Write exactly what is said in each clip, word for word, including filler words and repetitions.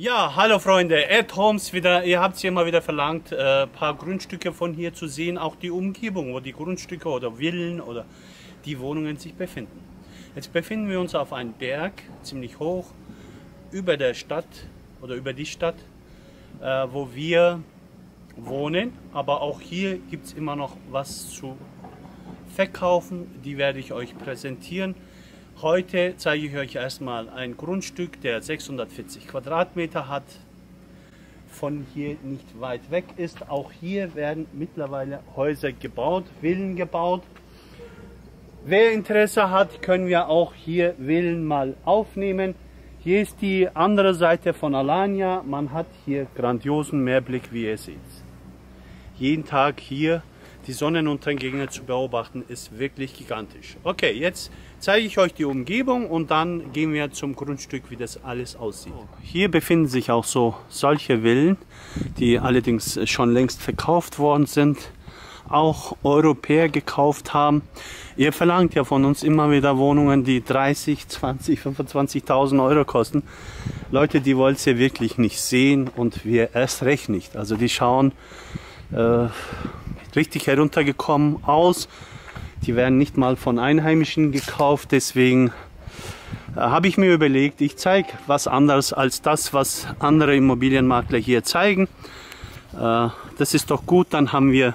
Ja, hallo Freunde, Ed Homes wieder. Ihr habt es hier mal wieder verlangt, ein äh, paar Grundstücke von hier zu sehen, auch die Umgebung, wo die Grundstücke oder Villen oder die Wohnungen sich befinden. Jetzt befinden wir uns auf einem Berg, ziemlich hoch, über der Stadt oder über die Stadt, äh, wo wir wohnen. Aber auch hier gibt es immer noch was zu verkaufen, die werde ich euch präsentieren. Heute zeige ich euch erstmal ein Grundstück, der sechshundertvierzig Quadratmeter hat, von hier nicht weit weg ist. Auch hier werden mittlerweile Häuser gebaut, Villen gebaut. Wer Interesse hat, können wir auch hier Villen mal aufnehmen. Hier ist die andere Seite von Alanya. Man hat hier grandiosen Meerblick, wie ihr seht. Jeden Tag hier die Sonnenuntergänge zu beobachten, ist wirklich gigantisch. Okay, jetzt zeige ich euch die Umgebung und dann gehen wir zum Grundstück, wie das alles aussieht. Hier befinden sich auch so solche Villen, die allerdings schon längst verkauft worden sind, auch Europäer gekauft haben. Ihr verlangt ja von uns immer wieder Wohnungen, die dreißig, zwanzig, fünfundzwanzigtausend Euro kosten. Leute, die wollt ihr wirklich nicht sehen und wir erst recht nicht. Also die schauen äh, richtig heruntergekommen aus. Die werden nicht mal von Einheimischen gekauft, deswegen äh, habe ich mir überlegt, ich zeige was anderes als das, was andere Immobilienmakler hier zeigen. Äh, das ist doch gut, dann haben wir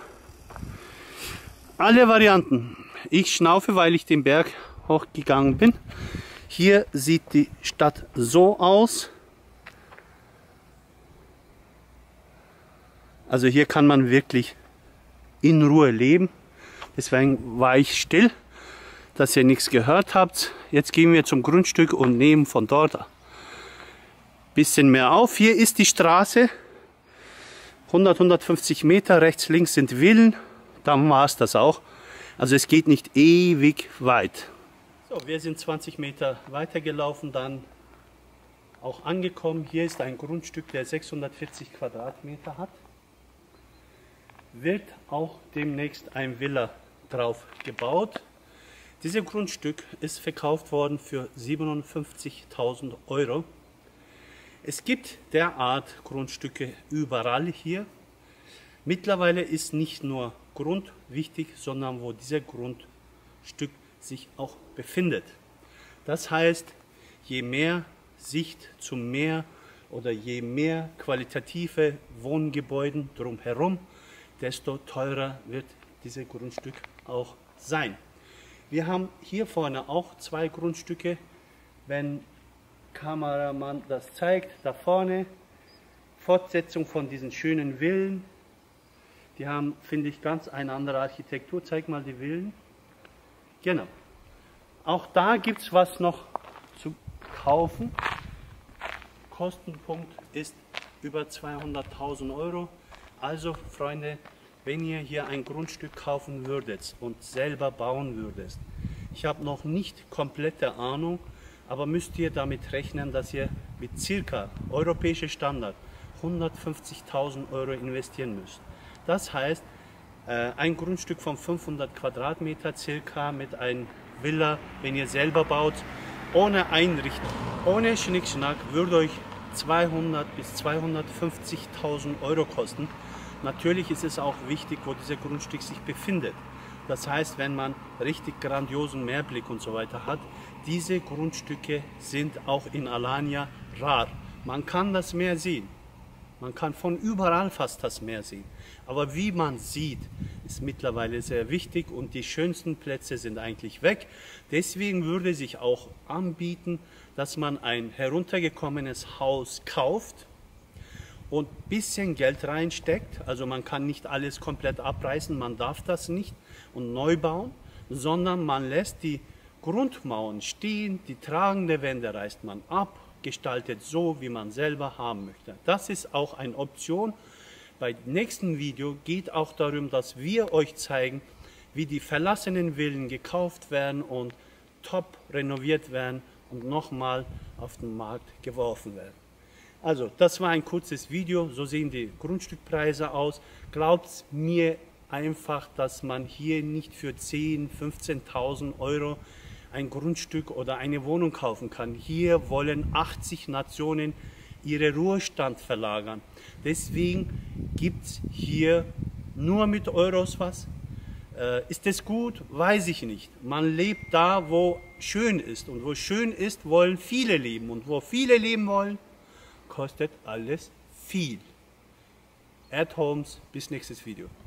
alle Varianten. Ich schnaufe, weil ich den Berg hochgegangen bin. Hier sieht die Stadt so aus. Also hier kann man wirklich in Ruhe leben. Deswegen war ich still, dass ihr nichts gehört habt. Jetzt gehen wir zum Grundstück und nehmen von dort ein bisschen mehr auf. Hier ist die Straße, hundert, hundertfünfzig Meter, rechts, links sind Villen. Dann war es das auch. Also es geht nicht ewig weit. So, wir sind zwanzig Meter weiter gelaufen, dann auch angekommen. Hier ist ein Grundstück, der sechshundertvierzig Quadratmeter hat. Wird auch demnächst ein Villa drauf gebaut. Dieses Grundstück ist verkauft worden für siebenundfünfzigtausend Euro. Es gibt derart Grundstücke überall hier. Mittlerweile ist nicht nur Grund wichtig, sondern wo dieser Grundstück sich auch befindet. Das heißt, je mehr Sicht zum Meer oder je mehr qualitative Wohngebäude drumherum, desto teurer wird dieses Grundstück auch sein. Wir haben hier vorne auch zwei Grundstücke. Wenn Kameramann das zeigt, da vorne Fortsetzung von diesen schönen Villen. Die haben, finde ich, ganz eine andere Architektur. Zeig mal die Villen. Genau. Auch da gibt es was noch zu kaufen. Kostenpunkt ist über zweihunderttausend Euro. Also Freunde, wenn ihr hier ein Grundstück kaufen würdet und selber bauen würdet, ich habe noch nicht komplette Ahnung, aber müsst ihr damit rechnen, dass ihr mit circa europäischem Standard hundertfünfzigtausend Euro investieren müsst. Das heißt, ein Grundstück von fünfhundert Quadratmeter circa mit einer Villa, wenn ihr selber baut, ohne Einrichtung, ohne Schnickschnack, würde euch zweihundert bis zweihundertfünfzigtausend Euro kosten. Natürlich ist es auch wichtig, wo dieser Grundstück sich befindet. Das heißt, wenn man richtig grandiosen Meerblick und so weiter hat, diese Grundstücke sind auch in Alanya rar. Man kann das Meer sehen. Man kann von überall fast das Meer sehen. Aber wie man sieht, ist mittlerweile sehr wichtig und die schönsten Plätze sind eigentlich weg. Deswegen würde sich auch anbieten, dass man ein heruntergekommenes Haus kauft und ein bisschen Geld reinsteckt. Also man kann nicht alles komplett abreißen, man darf das nicht und neu bauen, sondern man lässt die Grundmauern stehen, die tragende Wände reißt man ab, gestaltet so, wie man selber haben möchte. Das ist auch eine Option. Beim nächsten Video geht auch darum, dass wir euch zeigen, wie die verlassenen Villen gekauft werden und top renoviert werden und nochmal auf den Markt geworfen werden. Also, das war ein kurzes Video, so sehen die Grundstückpreise aus. Glaubt mir einfach, dass man hier nicht für zehntausend, fünfzehntausend Euro ein Grundstück oder eine Wohnung kaufen kann. Hier wollen achtzig Nationen ihre Ruhestand verlagern. Deswegen gibt es hier nur mit Euros was. Äh, ist es gut? Weiß ich nicht. Man lebt da, wo schön ist. Und wo schön ist, wollen viele leben. Und wo viele leben wollen, kostet alles viel. Erdhomes, bis nächstes Video.